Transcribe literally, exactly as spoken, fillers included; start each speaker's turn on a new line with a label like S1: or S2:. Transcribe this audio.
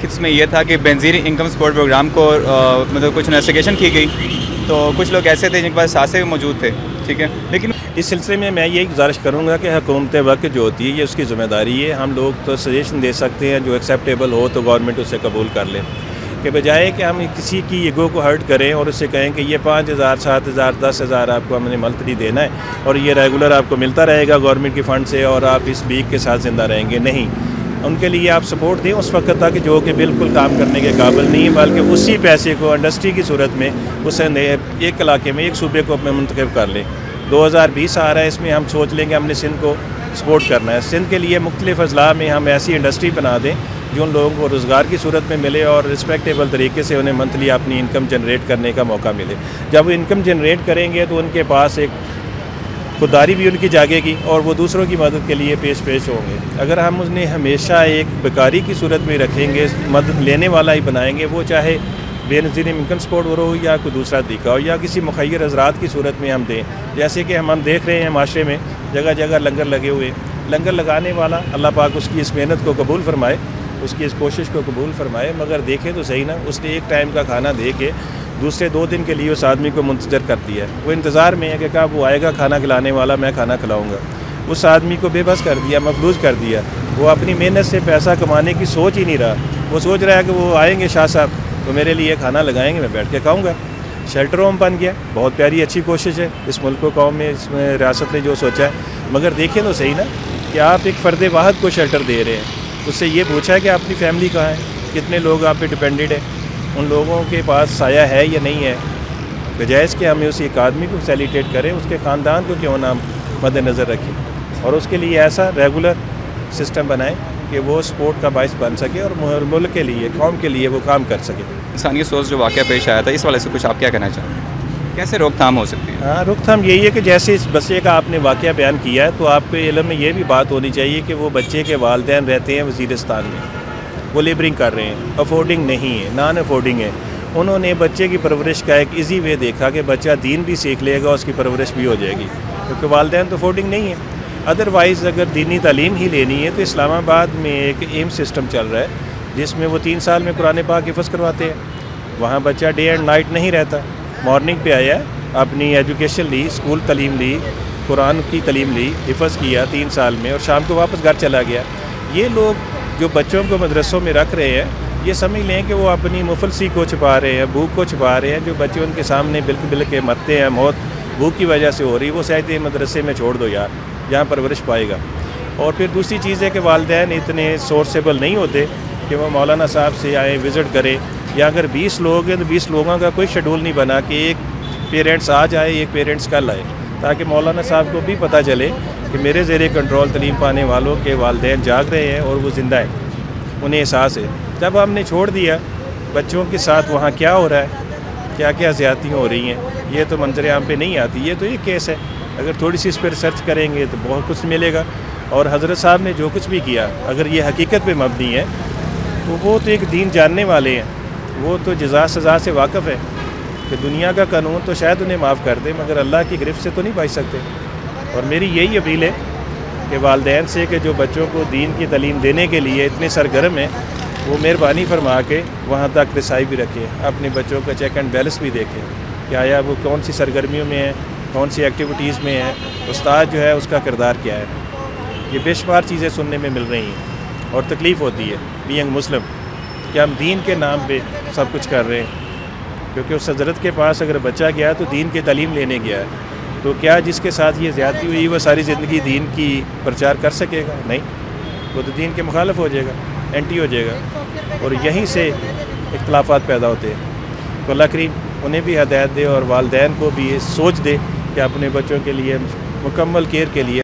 S1: اس میں یہ تھا کہ بینظیر انکم سپورٹ پروگرام کو مطلب کچھ انویسٹیگیشن کی گئی، تو کچھ لوگ ایسے تھے جن کے پاس ساسے موجود تھے، ٹھیک ہے، لیکن
S2: اس سلسلے میں میں یہ گزارش کروں گا کہ حکومت وقت جو ہوتی ہے یہ اس کی ذمہ داری ہے. ہم لوگ تو سجیشن دے سکتے ہیں، جو ایکسیپٹیبل ہو تو گورنمنٹ اسے قبول کر لے، کہ بجائے کہ ہم کسی کی ایگو کو ہرٹ کریں اور اسے کہیں کہ یہ پانچ ہزار سات ہزار دس ہزار آپ کو ہم نے منتھلی دینا ہے اور یہ ریگولر آپ کو ملتا رہے گا گورنمنٹ کے فنڈ سے اور آپ اس بیک کے ساتھ زندہ رہیں گے. نہیں، ان کے لیے آپ سپورٹ دیں اس وقت تک جو کہ بالکل کام کرنے کے قابل نہیں ہے، بلکہ اسی پیسے کو انڈسٹری کی صورت میں اسے ایک علاقے میں ایک صوبے کو اپنے منتخب کر لیں. دو ہزار بیس آ رہا ہے، اس میں ہم سوچ لیں کہ ہم نے سندھ کو سپورٹ کرنا ہے. سندھ کے لیے مختلف اضلاع میں ہم ایسی انڈسٹری بنا دیں جو ان لوگوں کو روزگار کی صورت میں ملے اور رسپیکٹیبل طریقے سے انہیں منتھلی اپنی انکم جنریٹ کرنے کا موقع ملے. جب وہ انکم جنریٹ کریں گے تو ان کے پاس ایک خودداری بھی ان کی جاگے گی اور وہ دوسروں کی مدد کے لیے پیش پیش ہوں گے. اگر ہم انہیں ہمیشہ ایک بیکاری کی صورت میں رکھیں گے، مدد لینے والا ہی بنائیں گے، وہ چاہے بے نظیر انکم سپورٹ ہو یا کوئی دوسرا طریقہ ہو یا کسی مخیر حضرات کی صورت میں ہم دیں، جیسے کہ ہم ہم دیکھ رہے ہیں معاشرے میں جگہ جگہ لنگر لگے ہوئے. لنگر لگانے والا اللہ پاک اس کی اس محنت کو قبول فرمائے، اس کی اس کوشش کو قبول فرمائے، مگر دیکھیں تو صحیح نا، اس نے ایک ٹائم کا کھانا دے کے دوسرے دو دن کے لیے اس آدمی کو منتظر کر دیا ہے. وہ انتظار میں ہے کہ کب وہ آئے گا کھانا کھلانے والا، میں کھانا کھلاؤں گا. اس آدمی کو بے بس کر دیا، مفلوج کر دیا. وہ اپنی محنت سے پیسہ کمانے کی سوچ ہی نہیں رہا. وہ سوچ رہا ہے کہ وہ آئیں گے شاہ صاحب تو میرے لیے کھانا لگائیں گے، میں بیٹھ کے کھاؤں گا. شیلٹر ہوم بن گیا، بہت پیاری اچھی کوشش ہے اس ملک و قوم میں، اس میں ریاست نے جو سوچا ہے. مگر دیکھیں تو صحیح نا کہ آپ ایک فرد واحد کو شیلٹر دے رہے ہیں. اس سے یہ پوچھا ہے کہ اپنی فیملی کہاں ہے، کتنے لوگ آپ پہ ڈپینڈڈ ہیں، ان لوگوں کے پاس سایہ ہے یا نہیں ہے. بجائے اس کہ ہمیں اس ایک آدمی کو فیسیلیٹیٹ کریں، اس کے خاندان کو کیوں نہ مد نظر رکھیں اور اس کے لیے ایسا ریگولر سسٹم بنائیں کہ وہ سپورٹ کا باعث بن سکے اور ملک کے لیے، قوم کے لیے وہ کام کر سکے.
S1: انسانی سوچ جو واقعہ پیش آیا تھا، اس والے سے کچھ آپ کیا کہنا چاہیں گے؟ کیسے روک تھام ہو سکتی ہے؟
S2: ہاں، روک تھام یہی ہے کہ جیسے اس بچے کا آپ نے واقعہ بیان کیا ہے تو آپ کے علم میں یہ بھی بات ہونی چاہیے کہ وہ بچے کے والدین رہتے ہیں وزیرستان میں، وہ لیبرنگ کر رہے ہیں، افورڈنگ نہیں ہے، نان افورڈنگ ہے. انہوں نے بچے کی پرورش کا ایک ایزی وے دیکھا کہ بچہ دین بھی سیکھ لے گا، اس کی پرورش بھی ہو جائے گی، کیونکہ والدین تو افورڈنگ نہیں ہے. ادروائز اگر دینی تعلیم ہی لینی ہے تو اسلام آباد میں ایک ایم سسٹم چل رہا ہے جس میں وہ تین سال میں قرآن پاک حفظ کرواتے ہیں. وہاں بچہ ڈے اینڈ نائٹ نہیں رہتا، مارننگ پہ آیا، اپنی ایجوکیشن لی، اسکول تعلیم لی، قرآن کی تعلیم لی، حفظ کیا تین سال میں اور شام کو واپس گھر چلا گیا. یہ لوگ جو بچوں کو مدرسوں میں رکھ رہے ہیں یہ سمجھ لیں کہ وہ اپنی مفلسی کو چھپا رہے ہیں، بھوک کو چھپا رہے ہیں. جو بچے ان کے سامنے بلک بل کے مرتے ہیں، موت بھوک کی وجہ سے ہو رہی، وہ شاید مدرسے میں چھوڑ دو یار، جہاں پرورش پائے گا. اور پھر دوسری چیز ہے کہ والدین اتنے سورسیبل نہیں ہوتے کہ وہ مولانا صاحب سے آئیں، وزٹ کریں، یا اگر بیس لوگ ہیں تو بیس لوگوں کا کوئی شیڈول نہیں بنا کہ ایک پیرنٹس آج آئے ایک پیرنٹس کل آئے، تاکہ مولانا صاحب کو بھی پتہ چلے کہ میرے زیر کنٹرول تعلیم پانے والوں کے والدین جاگ رہے ہیں اور وہ زندہ ہیں، انہیں احساس ہے. جب ہم نے چھوڑ دیا بچوں کے ساتھ وہاں کیا ہو رہا ہے، کیا کیا زیادتیاں ہو رہی ہیں، یہ تو منظر عام پہ نہیں آتی. یہ تو ایک کیس ہے، اگر تھوڑی سی اس پہ ریسرچ کریں گے تو بہت کچھ ملے گا. اور حضرت صاحب نے جو کچھ بھی کیا اگر یہ حقیقت پہ مبنی ہے تو وہ تو ایک دین جاننے والے ہیں، وہ تو جزا سزا سے واقف ہے کہ دنیا کا قانون تو شاید انہیں معاف کر دے مگر اللہ کی گرفت سے تو نہیں بچ سکتے. اور میری یہی اپیل ہے کہ والدین سے کہ جو بچوں کو دین کی تعلیم دینے کے لیے اتنے سرگرم ہیں وہ مہربانی فرما کے وہاں تک رسائی بھی رکھیں، اپنے بچوں کا چیک اینڈ بیلنس بھی دیکھیں کہ آیا وہ کون سی سرگرمیوں میں ہے، کون سی ایکٹیویٹیز میں ہے، استاد جو ہے اس کا کردار کیا ہے. یہ بے شمار چیزیں سننے میں مل رہی ہیں اور تکلیف ہوتی ہے بینگ مسلم کہ ہم دین کے نام پہ سب کچھ کر رہے ہیں. کیونکہ اس حضرت کے پاس اگر بچہ گیا تو دین کی تعلیم لینے گیا ہے، تو کیا جس کے ساتھ یہ زیادتی ہوئی وہ ساری زندگی دین کی پرچار کر سکے گا؟ نہیں، وہ تو دین کے مخالف ہو جائے گا، اینٹی ہو جائے گا. اور یہیں سے اختلافات پیدا ہوتے ہیں. تو اللہ کریم انہیں بھی ہدایت دے اور والدین کو بھی یہ سوچ دے کہ اپنے بچوں کے لیے مکمل کیئر کے لیے